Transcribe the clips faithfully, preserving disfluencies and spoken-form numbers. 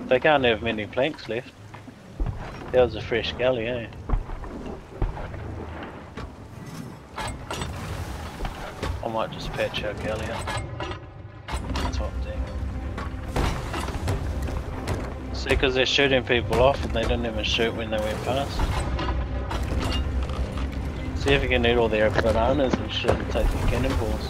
They can't have many planks left. That was a fresh galley, eh? I might just patch our Galleon. Top deck. See, because they're shooting people off and they didn't even shoot when they went past. See if you can eat all their bananas and shit and take the cannonballs.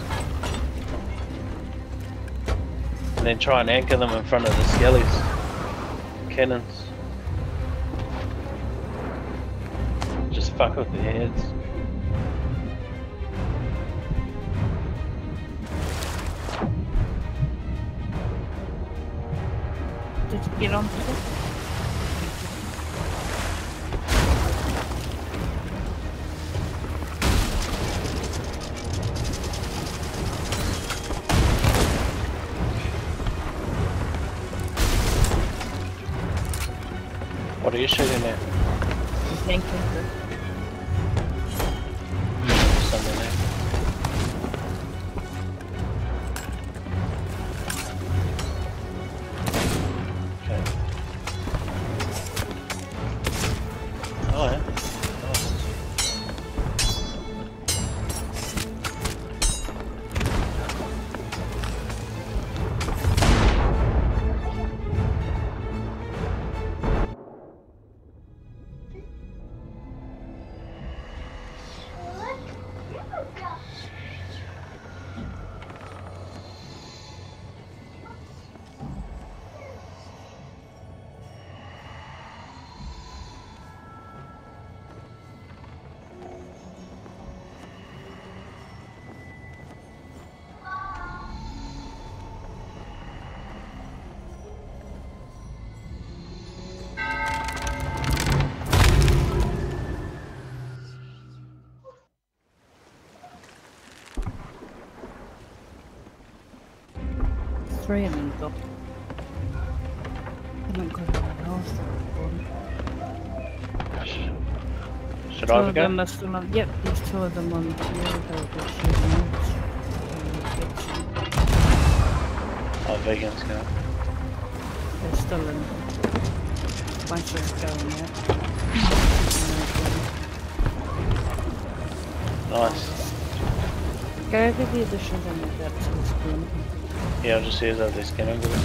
And then try and anchor them in front of the skellies. Cannons. Just fuck with their heads. Did you get onto it? What are you shooting at? Thank you. Something there. Okay. Oh yeah. Nice. Three of them got. I haven't got anyone else. Should Two I of go? them are still on. Yep, there's two of them on the field. They'll be shooting out. Oh, vegans go. They're still in. Bunch of going out. Nice. Go over the additions on the depth to the screen. Yeah, I'll just use out this cannonballs.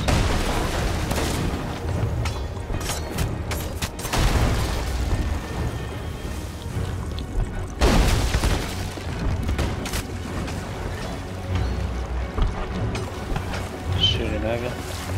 Shooting over.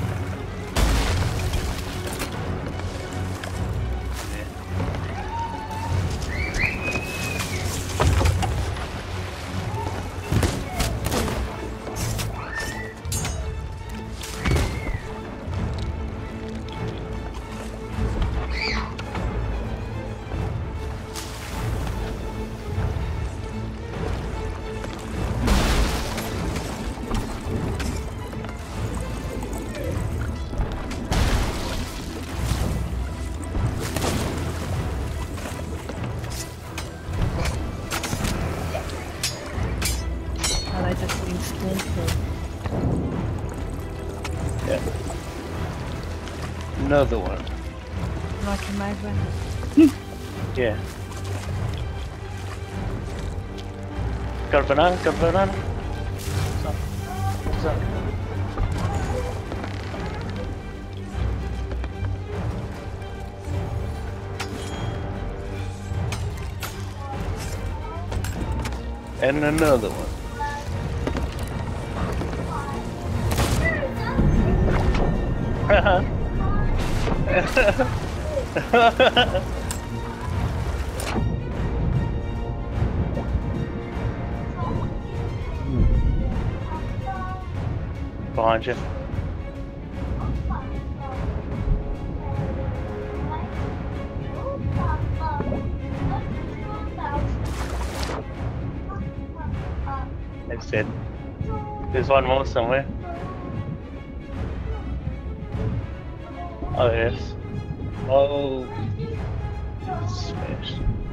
Yeah. Another one. Like a migrant. Yeah. Got a banana? Got a banana? What's up? What's up? And another one. Behind you. They've said there's one more somewhere. Oh yes. Oh, smash.